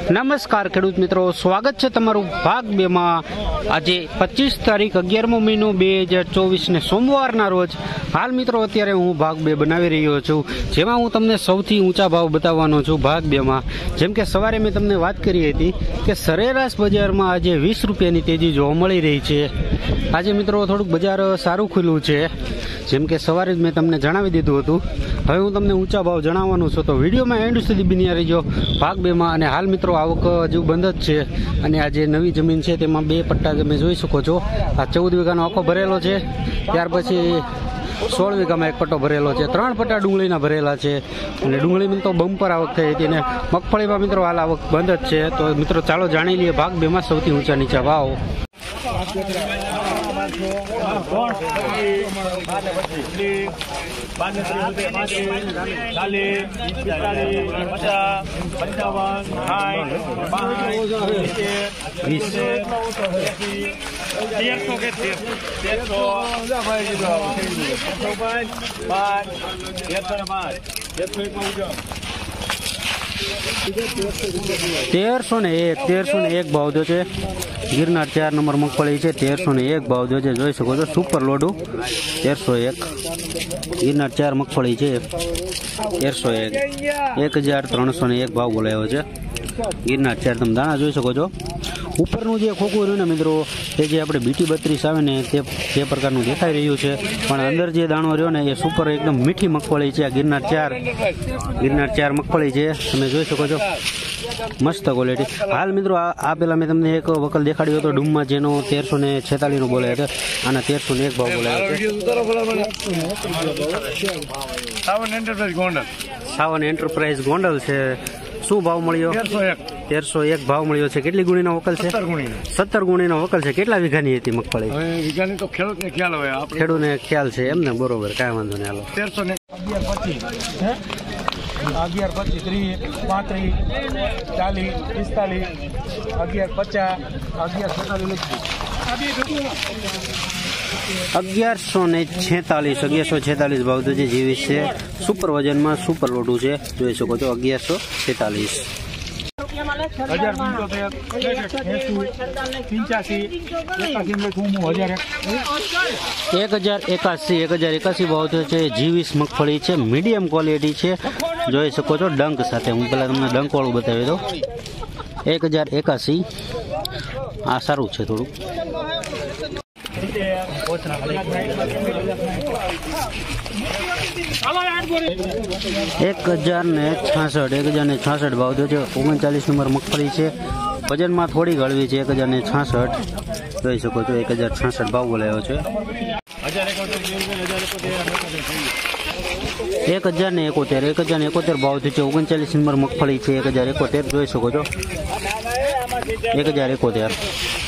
નમસ્કાર ખેડૂત મિત્રો, સ્વાગત છે તમારું ભાગ 2 માં। આજે 25 તારીખ 11મો મહિનો 2024 ને સોમવારના રોજ હાલ મિત્રો અત્યારે હું ભાગ 2 બનાવી રહ્યો છું, જેમાં હું તમને સૌથી ઊંચા ભાવ બતાવવાનો છું ભાગ 2 માં। જેમ કે સવારે મેં તમને વાત કરી હતી કે સરેરાશ બજારમાં આજે 20 રૂપિયાની તેજી જોવા મળી રહી છે। આજે મિત્રો થોડુંક બજાર સારું ખુલ્યું છે, જેમ કે સવારે જ મેં તમને જણાવી દીધું હતું। હવે હું તમને ઊંચા ભાવ જણાવવાનું છું, તો વિડીયોમાં એન્ડ સુધી બન્યા રહેજો ભાગ 2 માં। અને હાલ મિત્રો આવક હજુ બંધ જ છે, અને આ જે નવી જમીન છે તેમાં 2 પટ્ટા તમે જોઈ શકો છો। આ 14 વીઘાનો આખો ભરેલો છે, ત્યાર પછી 16 વીઘામાં 1 પટ્ટો ભરેલો છે, 3 પટ્ટા ડુંગળીના ભરેલા છે, અને ડુંગળીમાં તો બમ્પર આવક થઈ હતી, અને મગફળીમાં મિત્રો હાલ આવક બંધ જ છે। તો મિત્રો ચાલો જાણી લઈએ ભાગ 2 માં સૌથી ઊંચા નીચા ભાવ। ₹1301 ભાવ જો છે। ગિરનાર 4 નંબર મગફળી છે, 1301 ભાવ જો છે, જોઈ શકો છો। સુપર લોડું 1301, ગિરનાર 4 મગફળી છે 1301, 1301 ભાવ બોલાયો છે ગિરનાર 4। તમે દાણા જોઈ શકો છો। ઉપરનું જે ખોખું રહ્યું ને મિત્રો, એ જે આપણે BT 32 આવે ને તે પ્રકારનું દેખાઈ રહ્યું છે, પણ અંદર જે દાણો રહ્યો ને એ સુપર એકદમ મીઠી મગફળી છે। આ ગિરનાર 4 મગફળી છે, તમે જોઈ શકો છો, મસ્ત ક્વોલિટી। હાલ મિત્રો આ પેલા મેં તમને એક વકલ દેખાડ્યો હતો ડૂમમાં, જેનો 1346 નો બોલાયો હતો, આના 1301 ભાવ બોલાયો છે। સાવન એન્ટરપ્રાઇઝ ગોંડલ છે। શું ભાવ મળ્યો? 1301 ભાવ મળ્યો છે। કેટલી ગુણીનો વકલ છે? 17 ગુણીનો વકલ છે। કેટલા વીઘાની હતી મગફળી? વીઘાની તો ખેડૂતને ખ્યાલ હોય, ખેડૂતને ખ્યાલ છે એમને, બરોબર, કાંઈ વાંધો નહીં, હાલો। 11, 25, 30, 35, 40, 45, 1146 ભાવ તો જે જીવીસ છે, સુપર વજનમાં સુપર લોટું છે, જોઈ શકો છો। 1146 1081 ભાવ છે। જીવીસ મગફળી છે, મીડિયમ ક્વોલિટી છે, જોઈ શકો છો। ડંક સાથે હું પેલા તમને ડંક વાળું બતાવી દઉં। 1081 આ સારું છે થોડું। 1066 ભાવ છે। 39 નંબર મગફળી છે, વજનમાં થોડી હળવી છે, 1066 જોઈ શકો છો। 1066 ભાવ બોલાયો છે। 1071 ભાવ છે। 39 નંબર મગફળી છે, 1071 જોઈ શકો છો। 1071